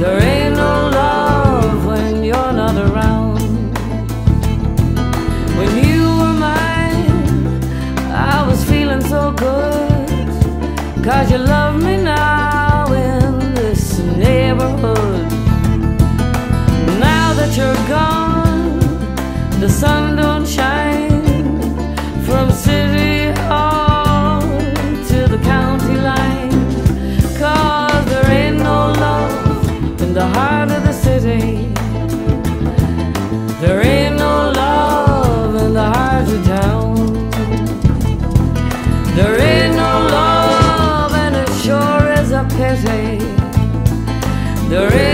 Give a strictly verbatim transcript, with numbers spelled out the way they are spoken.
There ain't no love when you're not around. When you were mine, I was feeling so good, 'cause you love me now in this neighborhood. Now that you're gone, the sun don't shine from City Hall to the county line, 'cause there ain't no love in the heart of the city. There ain't no love in the heart of town. There ain't no love, and it sure is a pity. There ain't